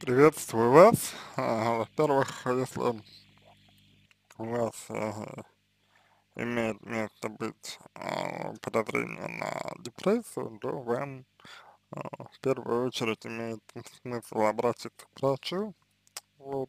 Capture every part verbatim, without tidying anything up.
Приветствую вас. А, Во-первых, если у вас э, имеет место быть а, подозрение на депрессию, то вам а, в первую очередь имеет смысл обратиться к врачу, вот,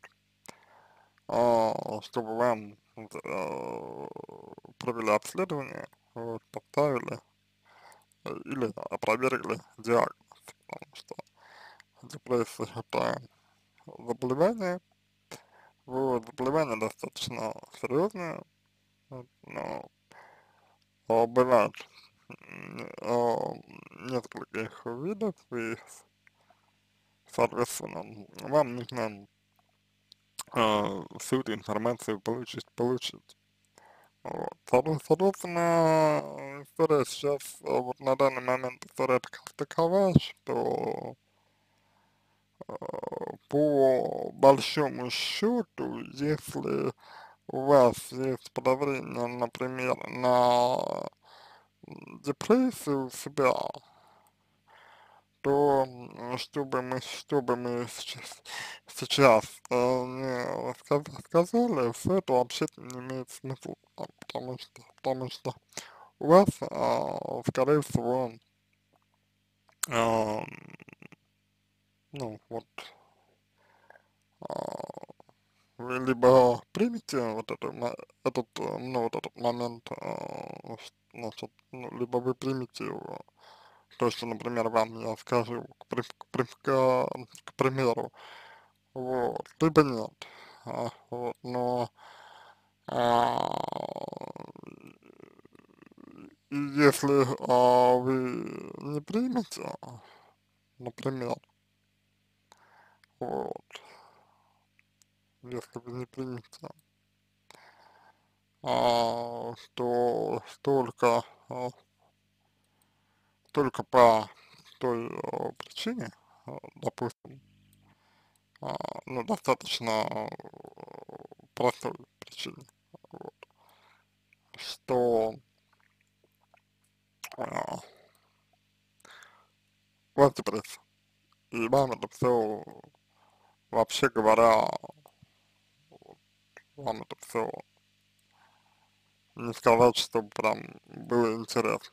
а, чтобы вам э, провели обследование, вот, поставили э, или опровергли диагноз, потому что депрессия это заболевание. Вот, заболевание достаточно серьезное, вот, но а, бывает м, а, несколько их видов, и, соответственно, вам нужно а, всю эту информацию получить, получить. Вот. Соответ- Соответственно, история сейчас, а, вот на данный момент история такова, такова, что а, по большому счету, если у вас есть подозрение, например, на депрессию у себя, то м, чтобы мы, чтобы мы сейчас, сейчас э, не ска- сказали, все это вообще не имеет смысла, а, потому что, потому что у вас, а, скорее всего, а, ну, вот, а, вы либо примете вот это, мо- этот, э, ну, вот этот момент, а, ш- значит, ну, либо вы примете его, то, что, например, вам я скажу, к, при- к, при- к, к примеру, вот, либо нет, а, вот, но, а, и если, а, вы не примете, например, вот, если вы не примете, а, то только, а, только по той а, причине, а, допустим, а, ну, достаточно э, простой причине, вот, что а, у вас депрессия, и вам это все, вообще говоря, вам это все не сказать, чтобы прям было интересно,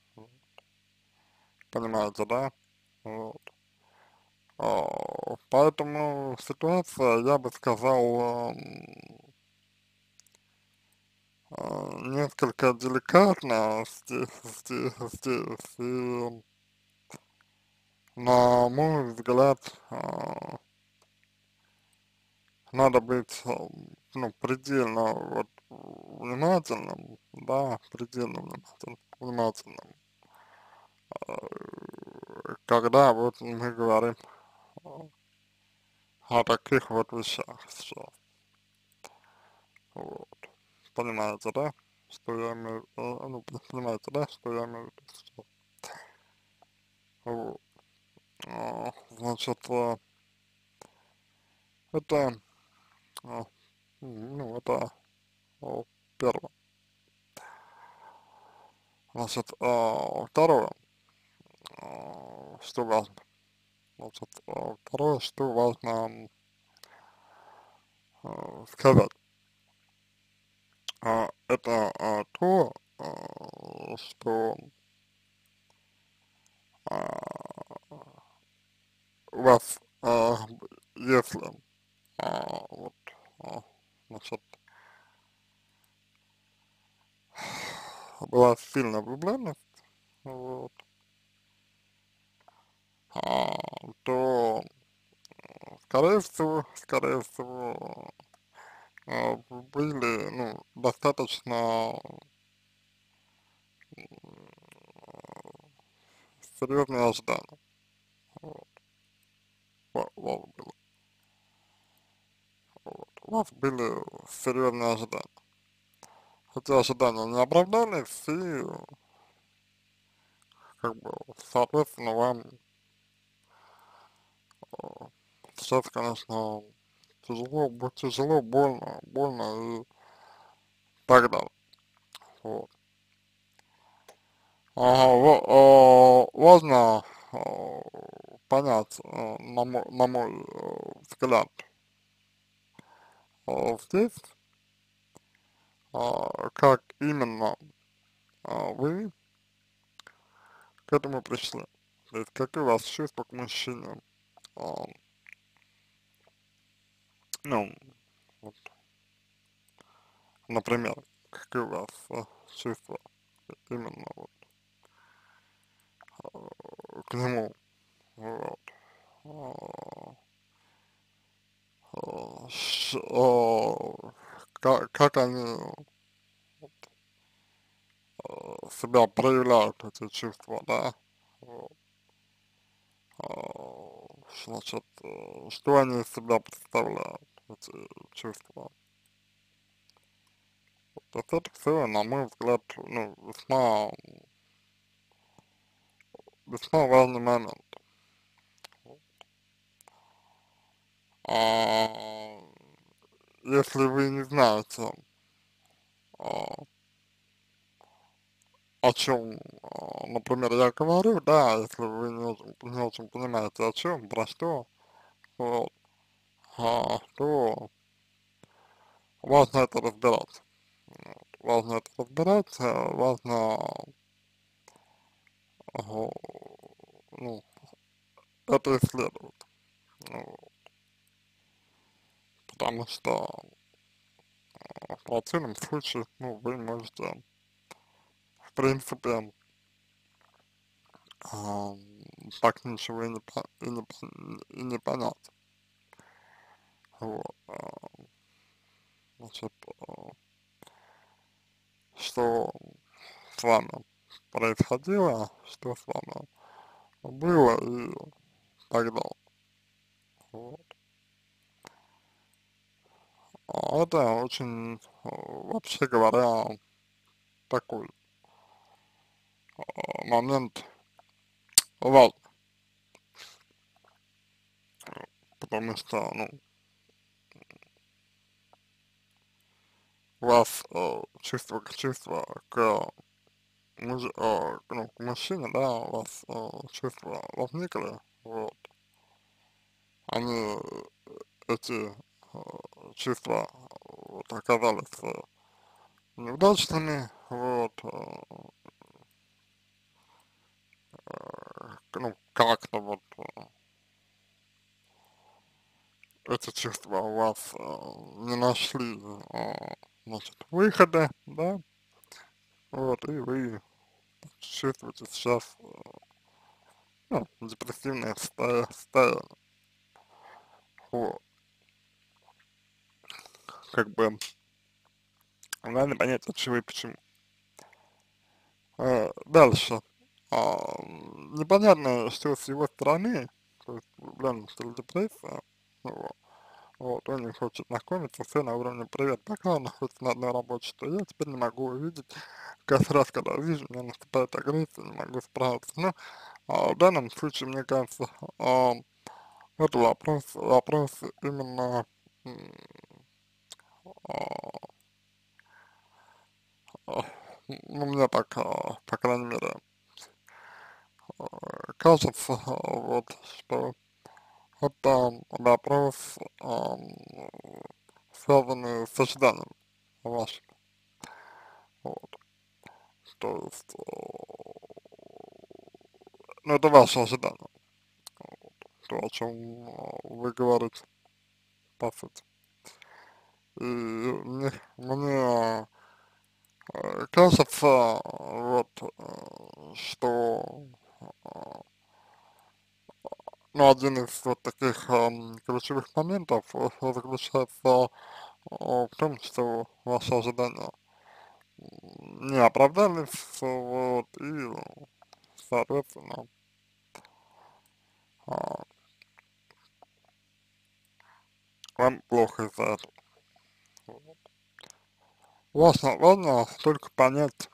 понимаете, да? Вот. А, поэтому ситуация, я бы сказал, м, а, несколько деликатна здесь, здесь, здесь, и, на мой взгляд, а, надо быть, а, ну, предельно вот внимательным, да, предельно внимательным, внимательным, э, когда вот мы говорим о, о таких вот вещах сейчас, вот, понимаете, да, что я имею, э, ну, понимаете, да, что я имею в виду сейчас, вот, а, значит, э, это, а, ну, это о, первое, значит, а, второе, а, что важно. Значит, а, второе, что важно а, сказать, а, это а, то, а, что а, у вас, а, если а, вот, а, значит, была сильная влюбленность, вот, а, то, скорее всего, скорее всего, а, были, ну, достаточно серьезные ожидания, вот, у вас было, вот, у вас были серьезные ожидания. Эти ожидания не оправдались, и, как бы, соответственно, вам э, сейчас, конечно, тяжело, бу- тяжело, больно, больно и так далее. Вот. А, во- а, важно а, понять, а, на мой, на мой э, взгляд, а, здесь, а, как именно а, вы к этому пришли? То есть какие у вас чувства к мужчине? А, ну, вот, например, какие у вас а, чувства именно вот а, к нему? Вот. А, а, ш- а, как, как они а, себя проявляют, эти чувства, да? Вот. А, значит, э, что они из себя представляют, эти чувства? Вот это все, на мой взгляд, ну, весьма, весьма важный момент. А, если вы не знаете, а, о чем, а, например, я говорю, да, если вы не очень, не очень понимаете, о чем, про что, вот, а, то важно это разбирать. Вот. Важно это разбирать, э, важно, ага, ну, это исследовать. Ну, потому что а, в противном случае, ну, вы можете, в принципе, а, так ничего и не, по- и не, пон- и не понять. Вот. а, Значит, а, что с вами происходило, что с вами было и так далее. Вот. А это очень, а, вообще говоря, такой а, момент важный, потому что, ну, у вас э, чувство к чувство к муж, э, ну, к мужчине, да, у вас э, чувства возникли, вот, они, э, эти э, чувства э, вот, оказались э, неудачными, вот, э, ну, как-то вот э, эти чувства у вас э, не нашли, э, значит, выхода, да, вот, и вы чувствуете сейчас, э, ну, депрессивное состояние, вот, как бы, надо понять, от чего и почему. Э, дальше. А, непонятно, что с его стороны, то есть влюблённость или депрессия, вот, вот, он не хочет знакомиться, все на уровне «привет, пока», он находится на одной работе, что я теперь не могу увидеть, каждый раз, когда вижу, у меня наступает агрессия, не могу справиться. Ну, а в данном случае, мне кажется, а, это вопрос, вопрос именно, м, а, а, ну, мне так, а, по крайней мере, а, кажется, а, вот, что это вопрос, ам, связанный с ожиданием вашим. Вот. То есть, э, ну, это ваше ожидание, вот, то, о чем э, вы говорите, по сути. И мне, мне э, кажется, вот, э, что, э, ну, один из вот таких эм, ключевых моментов э, заключается э, в том, что ваши ожидания не оправдались, вот, и, соответственно, а, вам плохо из-за этого. Важно, важно только понять,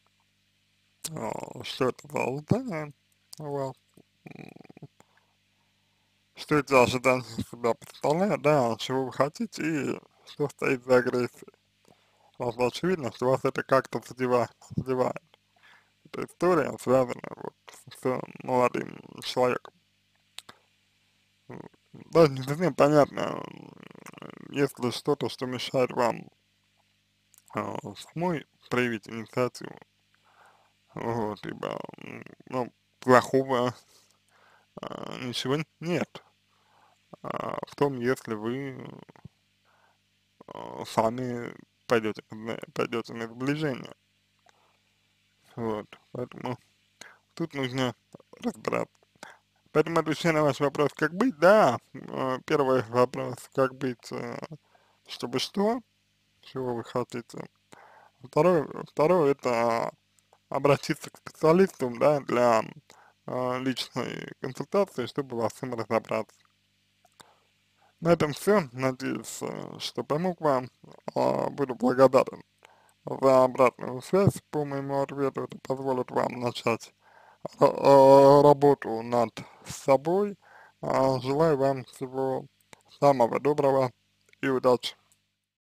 а, что это за ожидание у вас, м, что эти ожидания из себя представляют, да, чего вы хотите и что стоит за агрессией. Просто очевидно, что вас это как-то задевает, задевает. Эта история связана вот с молодым человеком. Да, не совсем понятно, если что-то, что мешает вам а, самой проявить инициативу, вот, либо, м, ну, плохого а, ничего нет а, в том, если вы а, сами пойдете, на- пойдете на сближение, вот, поэтому тут нужно разбираться. Поэтому отвечая на ваш вопрос, как быть, да, э, первый вопрос, как быть, э, чтобы что, чего вы хотите. Второй, второй это обратиться к специалисту, да, для э, личной консультации, чтобы во всем разобраться. На этом все. Надеюсь, э, что помог вам. Э, Буду благодарен за обратную связь по моему ответу. Это позволит вам начать э, э, работу над собой. А, Желаю вам всего самого доброго и удачи.